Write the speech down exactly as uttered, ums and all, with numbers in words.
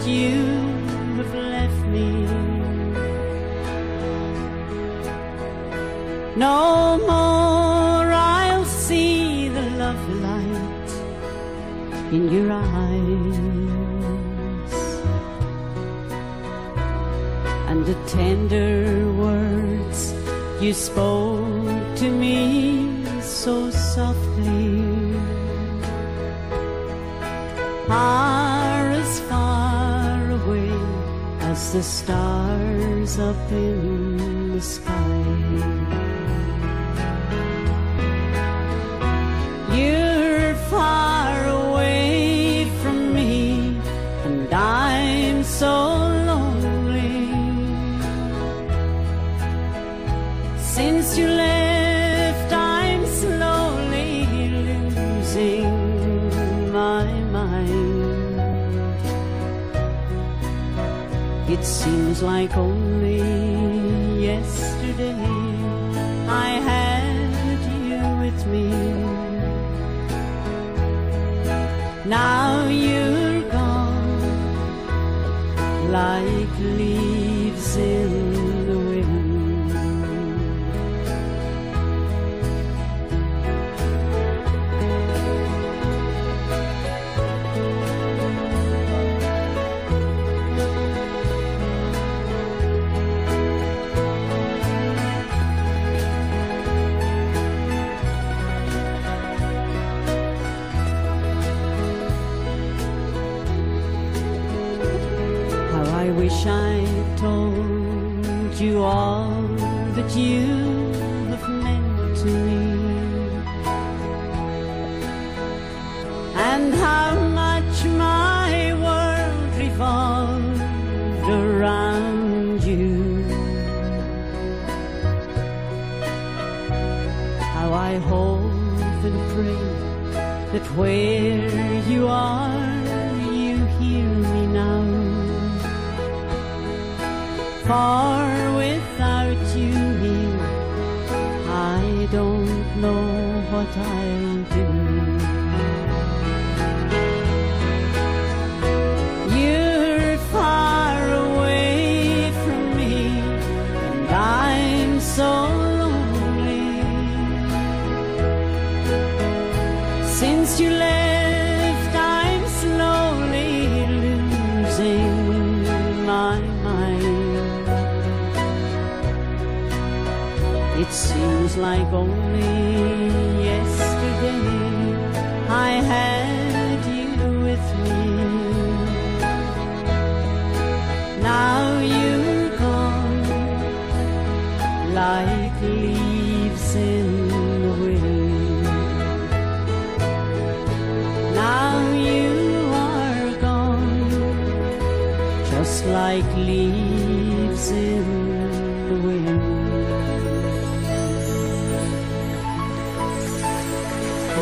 that you have left me. No more I'll see the love light in your eyes, and the tender words you spoke to me so softly are as far away as the stars up in the sky. You're far away from me, and I'm so lonely. Since you left, I'm slowly losing my mind. It seems like only yesterday I had you with me. Now you're gone, like leaves in the wind. I wish I told you all that you have meant to me, and how much my world revolved around you. How I hope and pray that where you are, you hear me now. For without you here, I don't know what I'll do. You're far away from me, and I'm so lonely. Since you left, I'm slowly losing my mind. It seems like only yesterday I had you with me. Now you're gone, like leaves in the wind. Now you are gone, just like leaves in the wind.